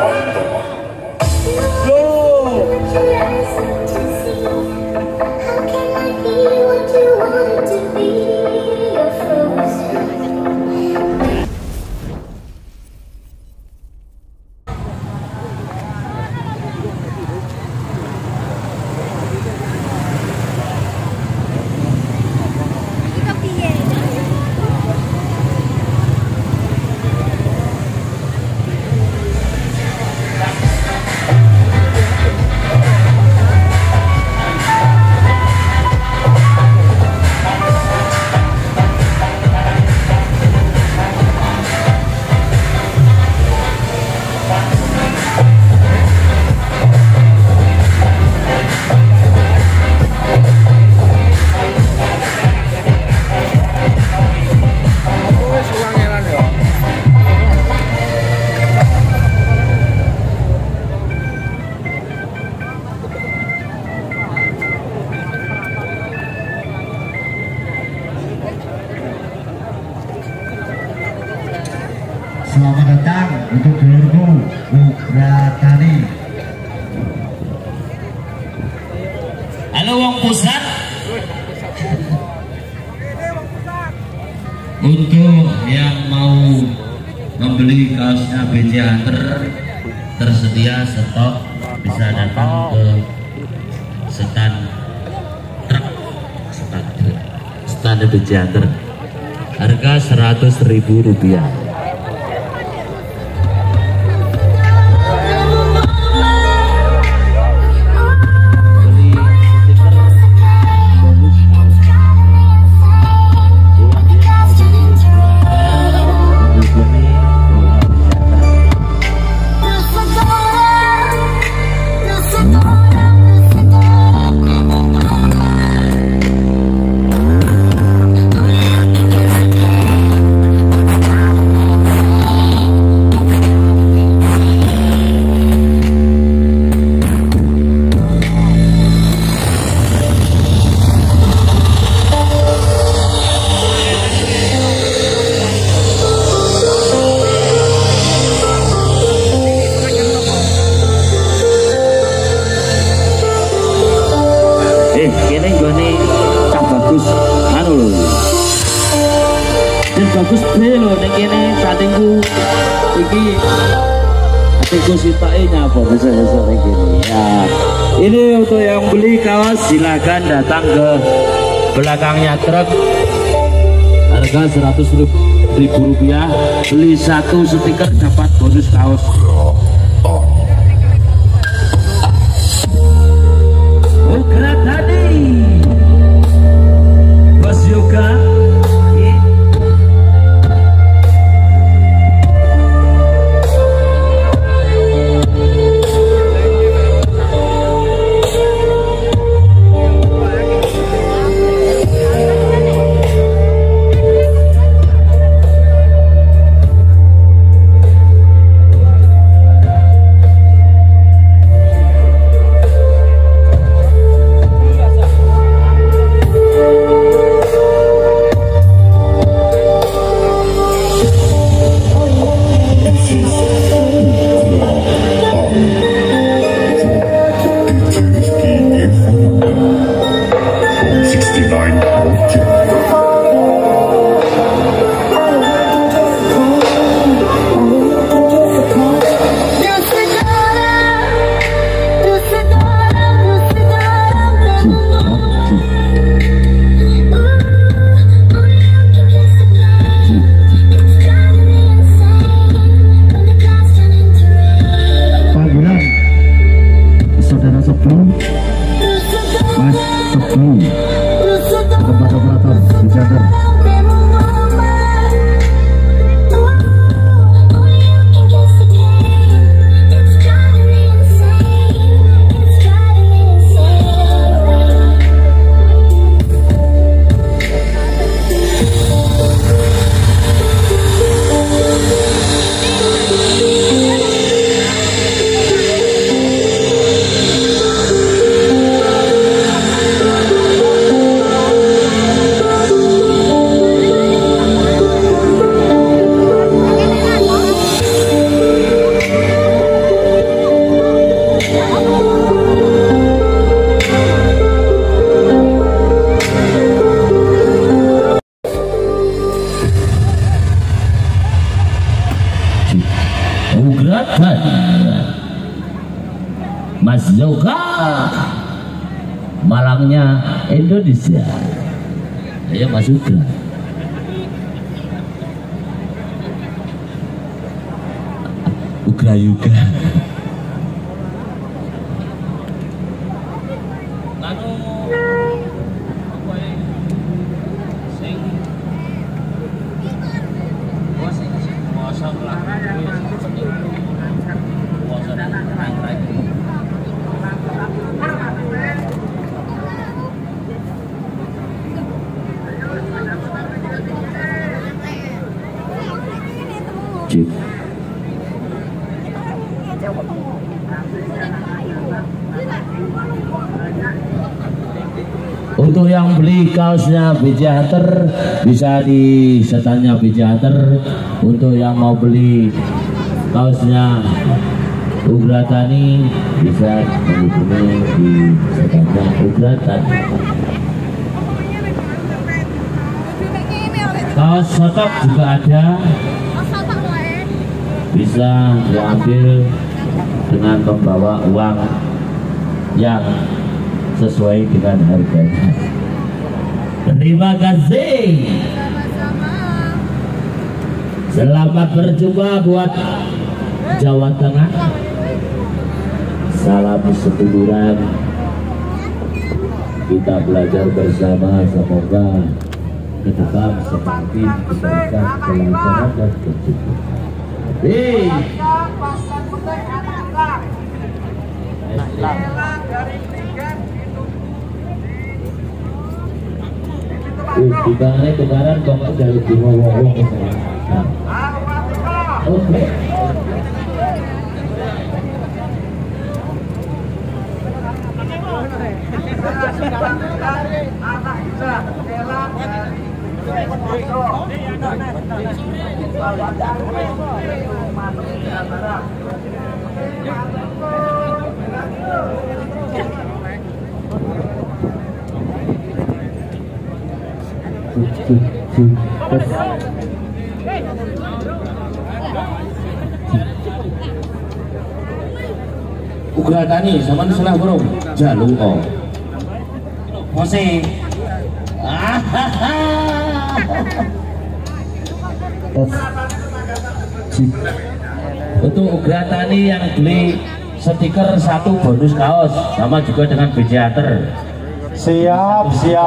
Selamat datang untuk dulurku Ugratani. Halo wong pusat. Untuk yang mau membeli kaosnya BC Hunter tersedia stok, bisa datang ke stand truk, stand BC Hunter. Harga Rp100.000. Kene gone cah bagus anu lho. Dan bagus B lho ning kene satingku iki. Atiku sitoke nyapa besok-besok ning kene. Ya. Ini untuk yang beli kaos silakan datang ke belakangnya truk. Harga Rp100.000. Beli satu stiker dapat bonus kaos. Bos Yoga. Ugratan Mas Yoga Malangnya Indonesia. Ayo Mas Ugra. Ugra Yuga. Untuk yang beli kaosnya BJ Hunter bisa di setannya BJ Hunter. Untuk yang mau beli kaosnya Ugratani bisa menghubungi di setannya Ugratani. Kaos sotok juga ada, bisa diambil dengan membawa uang yang sesuai dengan harganya. Terima kasih. Selamat berjumpa buat Jawa Tengah. Salam seduluran. Kita belajar bersama, semoga ke depan semakin diberikan kelancaran dan kecukupan. Dibangnya kemarin kok dari wong-wong. Oke. Ugratani sama salah bro jalur oh Jose untuk Ugratani yang beli stiker 1 bonus kaos sama juga dengan BJ Hunter. Siap.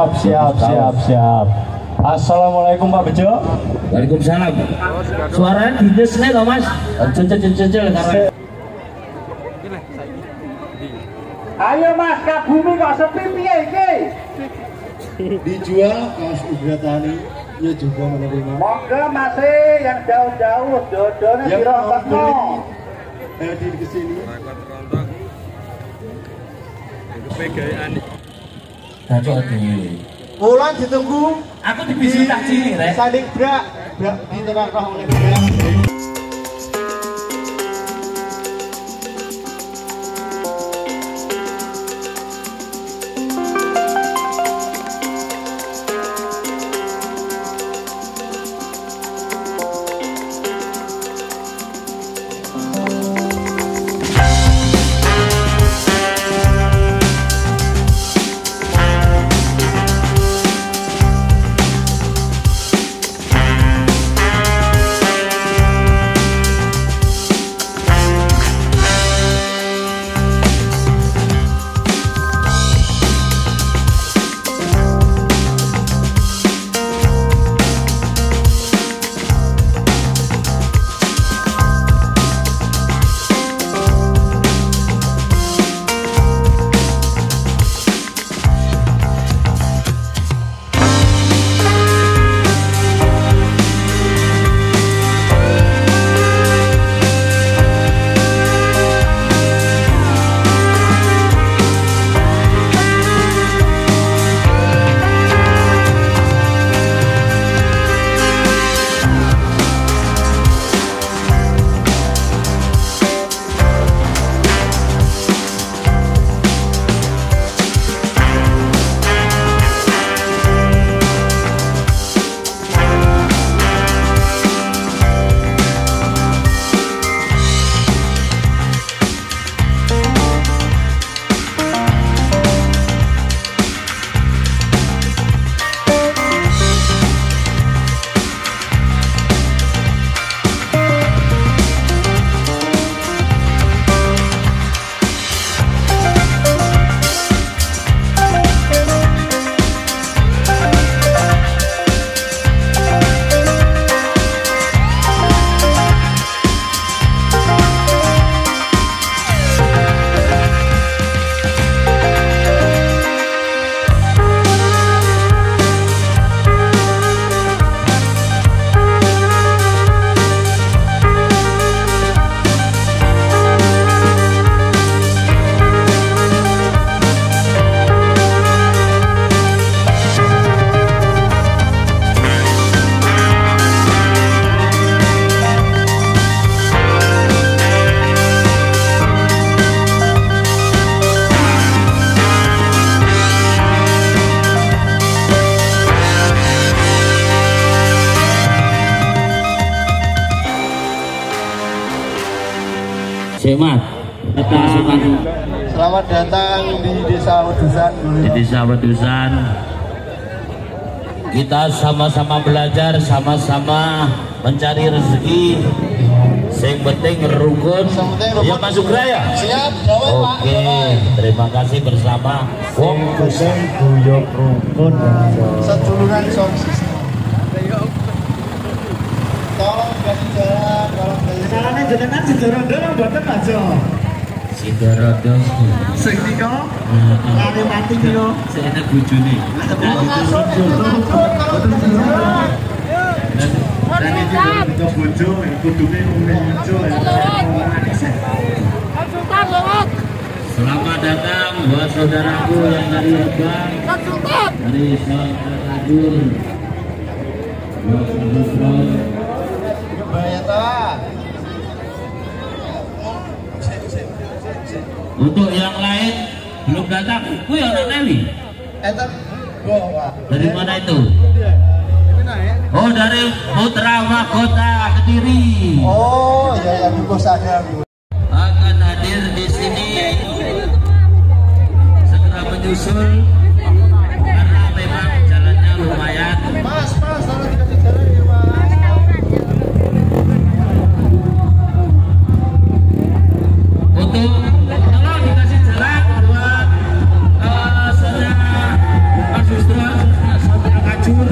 Assalamualaikum Pak Bejo. Waalaikumsalam. Suaranya dides nih loh Mas. Cecel karena. Ayo Mas, Kabumi kok sepi piye iki? Dijual kaos Ugratani, ya juga menerima. Monggo Mas yang jauh-jauh dodone Yang sira mau teko. beli hadir ke sini. Cocok dhewe. Pulang ditunggu. Aku dibisi tak cili rek. Saling brak di tengah roh oleh brak. Semat. Selamat datang di Desa Wedusan. Di Desa Wedusan. Kita sama-sama belajar, sama-sama mencari rezeki. Yang penting rukun. Ya masuk raya. Siap. Oke, terima kasih bersama. Wong kuseng guyok rukun. Seduluran som sistem. Tolong kasih jalan, tolong kasih jalan. Jenengan Sidorondo mboten aja. Sidorondo. Sing nika lare mati kira. Saya bojone. Kita bojo, kudune muncul. Selamat datang buat saudaraku yang dari Rembang, dari Saudaradur, untuk yang lain belum datang. Kuwi orang Newi. Dari mana itu? Oh, dari Putra Mahkota Kediri. Oh, ya Buko saya. Akan hadir di sini segera menyusul karena memang jalannya lumayan. Mas, tolong dikasih jalan ya, Mas. Untuk tolong dikasih jalan buat saudara Mas Justro, saudara Kajur.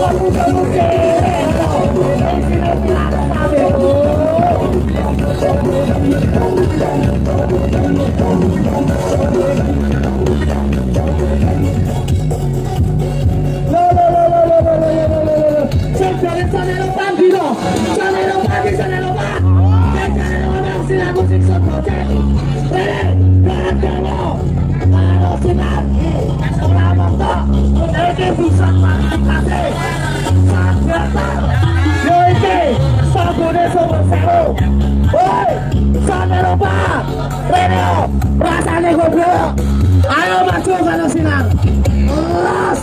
Rasanya goblok. Ayo maju kalau sinar. Los.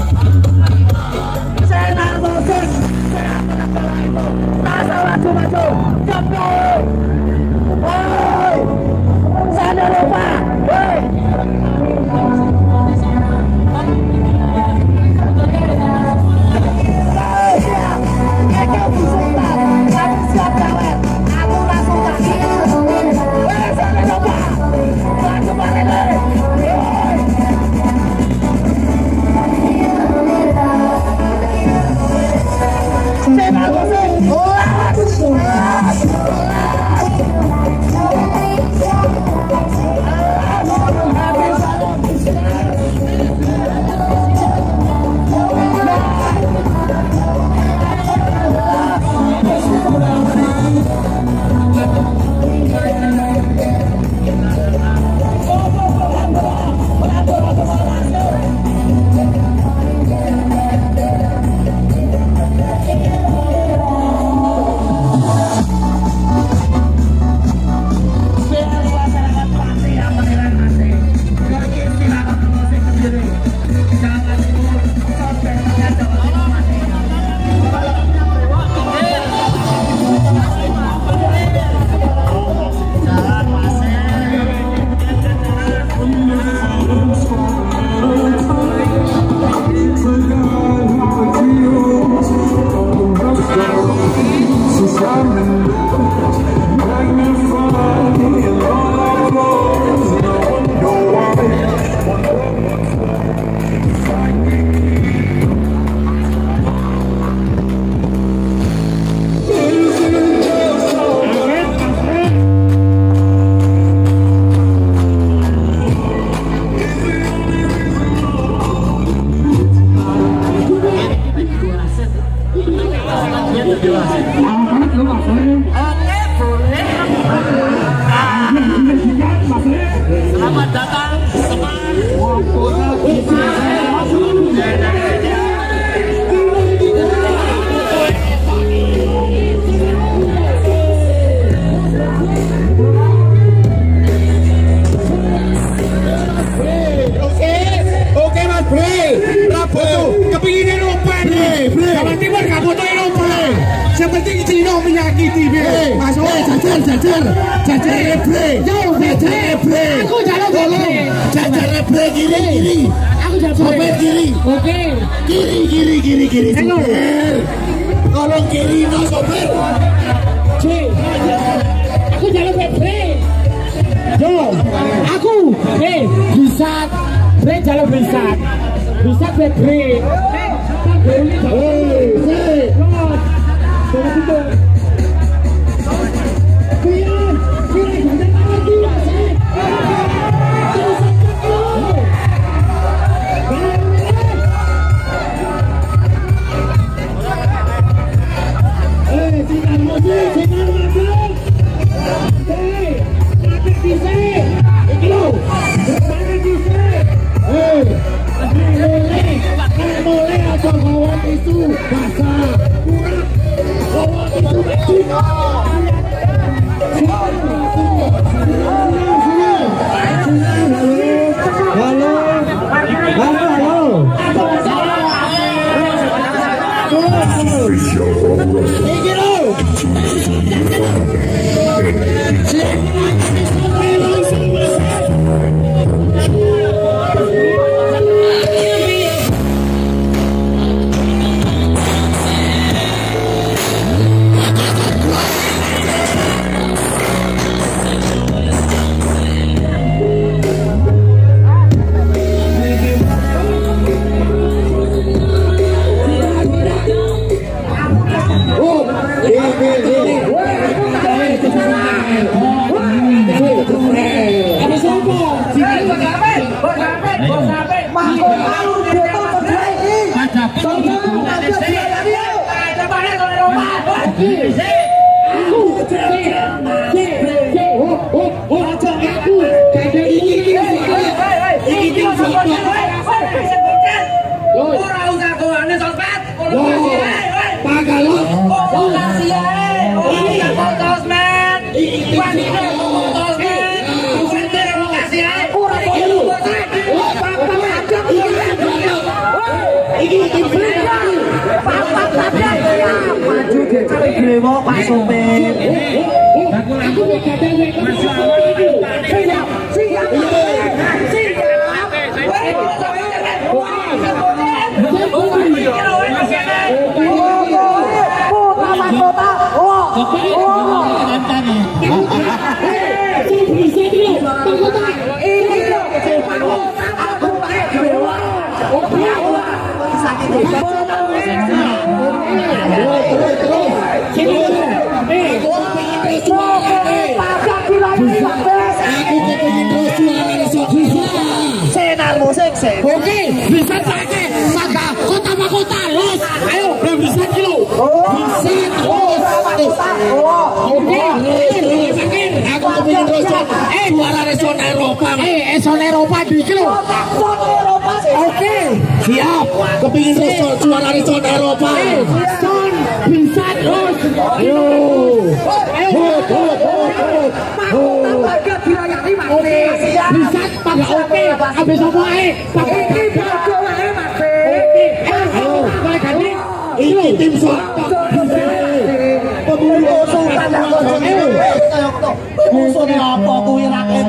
Sinar musik. Rasa maju. Cepet. Woi. Sana lupa. Woi. Selamat datang teman. Oke Mas Bre, Rabu kepingin lupa nih. Jawa Timur gak butuh lupa. Yang penting Cino menyakiti Bre. Mas jajar Bre. Jajar Bre. Aku jalan tolong. Jajar Bre kiri. Aku jalan sopir kiri. Oke. Kiri. Sopir. Tolong kiri no sopir. Aku jalan Bre. Yo, aku bisa Bre jalan bisa Bre. Pak Sopir. Oke, bisa pakai maka kota mahkota los. Ayo, bisa kilo. Bisa terus. Oke, aku kepingin rosot. Juara reson Eropa. Eson Eropa di kilo. Oke, siap. Kepingin rosot juara reson Eropa. Son bisa terus. Ayo. Oke, bisa pakai oke. Habis semua pakai ini tim pemburu sultan musuh apa kuwi rakyat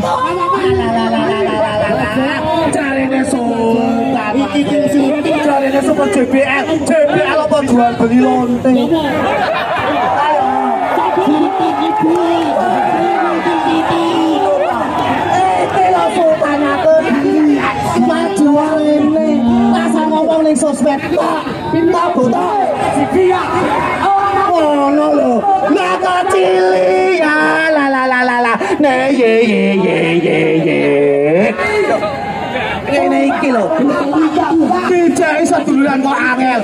carane sultan iki tim sultan carane super JBL apa jual beli lonte sosmed pinta botak dia ono lho naga cili ya la ne ye ngene iki lho dijak iso duluran kok angel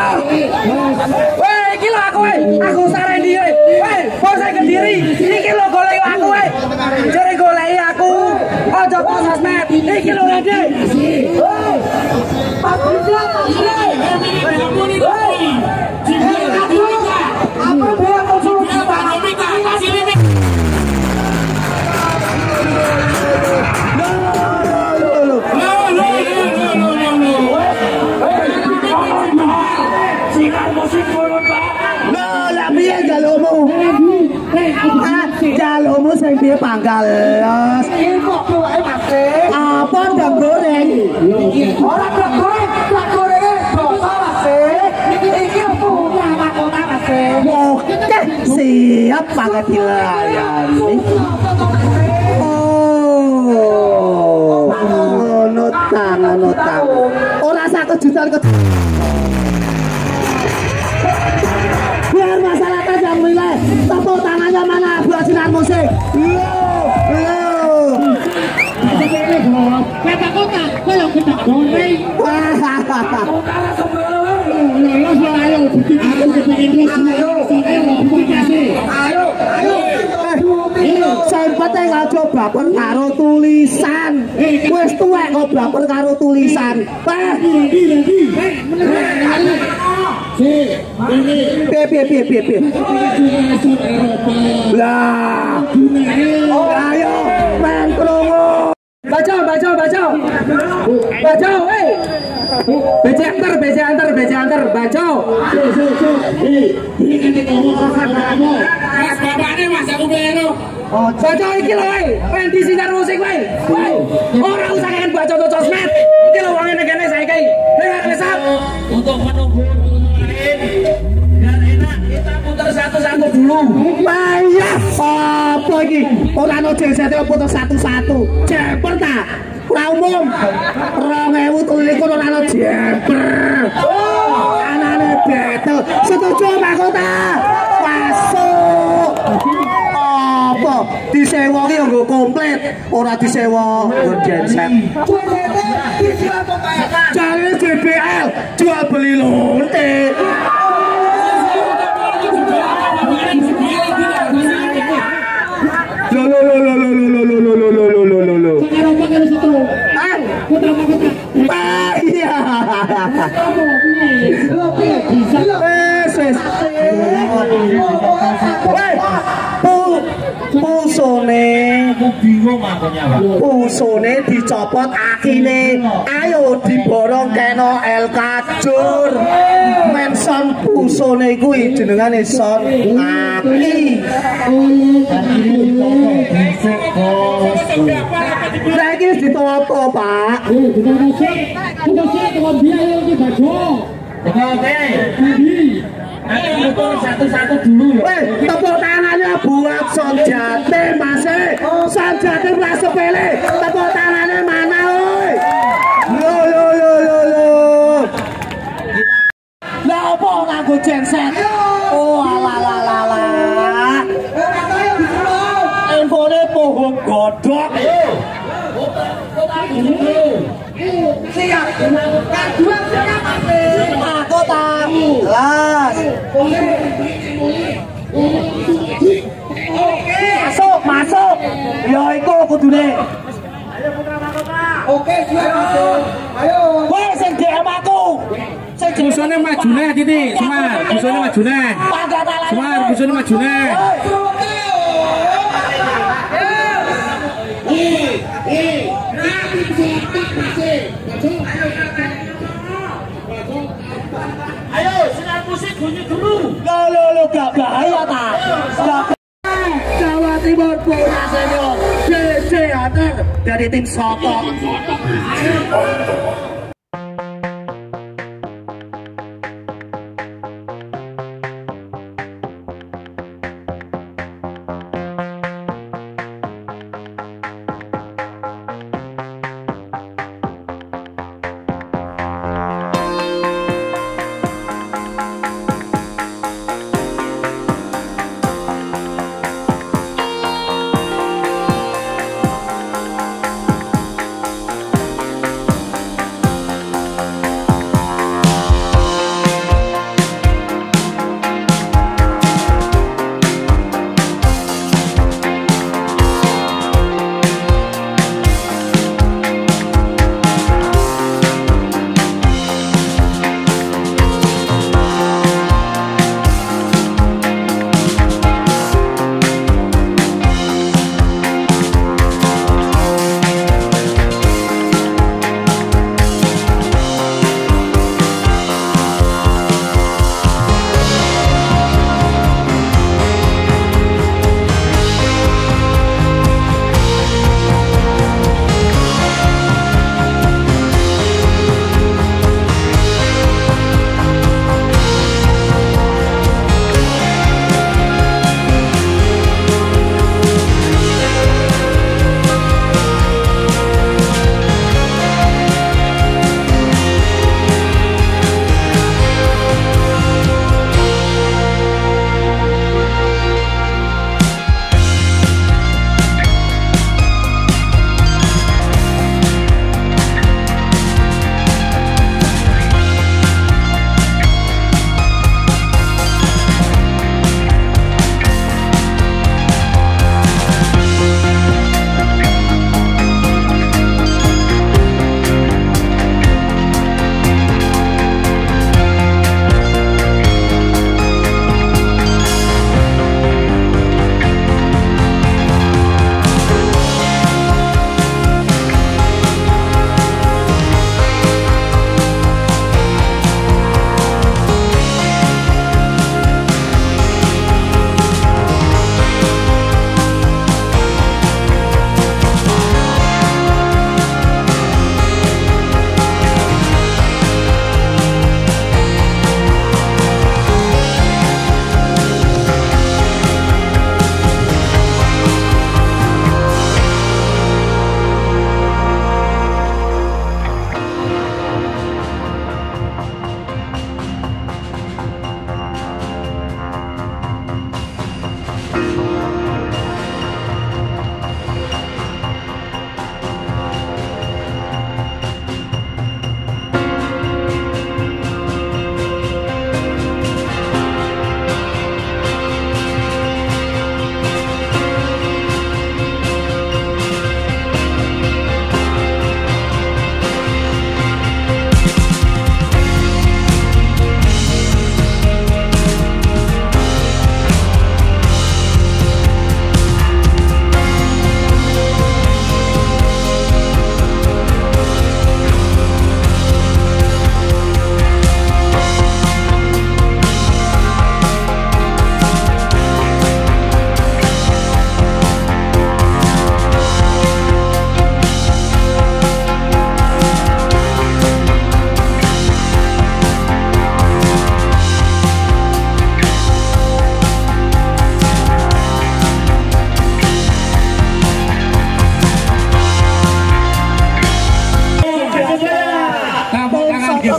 weh iki lho aku sareni weh bos Kediri iki lho golek aku weh jare goleki aku aja kok sosmed iki lho Rade Jalomu sing piye panggal. Apa ndang goreng? Ora ndang goreng, ndang gorenge dosa Mas. Iki punya mahkota Mas. Oke, siap banget dilayani. Oh, notang. Ora sak kejutan biar masyarakat yang menilai tepuk tangannya mana buat sinar musik. Kata kota, kau yang kita goreng. Saya penting aja baper karo tulisan. Wes tuwek kok baper karo tulisan. Piye. Lah. Ayo, main krungu. Baca. BC antar, baca. Baca iki lho, pengen disinar musik wae. Ora usah kan baca to sosmed. Iki lho wong ngene saiki. Lesap. Untuk menunggu biar enak kita putar satu-satu dulu. Bayar apa iki? Ora ono jensete putar satu-satu. Jeper ta? Ora umum. 2023 ora ono jeper. Anane betel. Setuju mahkota. Masuk. Apa? Disewa ki nggo komplit, ora disewa nggo genset. Jare JBL jual beli lonte. Pusone Aku bingung makanya Pak. pusone dicopot akine. Ayo diborong kena El Kajur. Menson pusone kuwi jenengane Son Aki. Besok bos. Saiki wis ditoto, Pak. Oke. Nanti pukul satu-satu dulu. Weh, tepuk tangannya buat Son Jatim, Mas. Son Jatim ra sepele. Tepuk tangannya mana, oi? Yo yo yo yo yo. Lah opo nganggo genset? Oh, ala. Infone pohon godhog. Siap. Kedua siap, Mas. Aku tahu. Las. Masuk. Ya iku kudune. Ayo putra mahkota. Oke, siap, Mas. Ayo. Wes sing DM aku. Busone maju neh Titi, Semar. Busone maju neh. Semar, busone maju neh. Ayo, sinar musik bunyi dulu. Lo gak bahaya ta? Jawa Timur punya senior JJ Hunter dari tim Soto.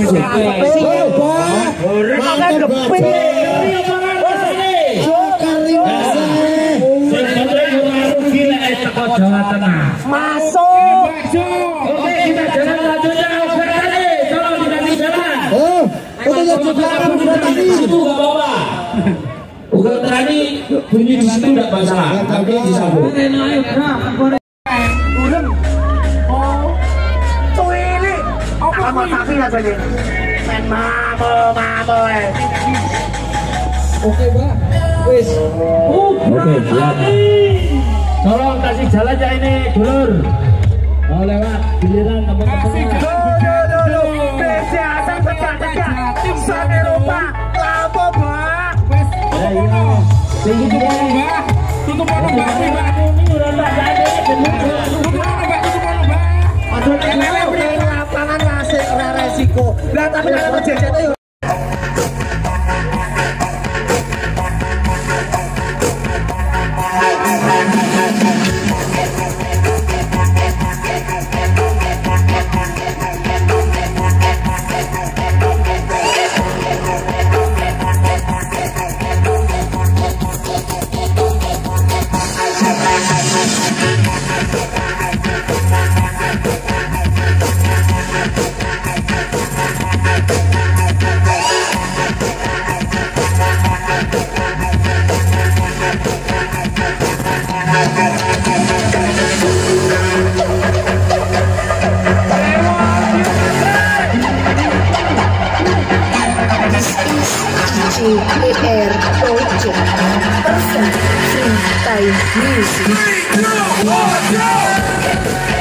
Jawa Tengah. Masuk. Oke, kita jalan lanjutnya. Tolong dikasih jalan. Untuk tadi Situ nggak apa-apa. Bukan tadi bunyi di situ tidak masalah. Tapi disambung. Urem. Oh. Tuili. Apa mau tapi aja nih. Men mamo. oke Mbak. Wis. Oke, siap. Tolong kasih jalan ya ini, dulur. Mau lewat giliran teman-teman. Kesehatan tegak-tegak. Sampai lupa. Lapo, Mbak. Tinggi Mbak. Tutup Mbak. Ini udah Mbak jadi. Tutup Mbak. Aduh, lapangan ngasih resiko. Lah tapi kalau jejet itu Air Project Person Freestyle Music.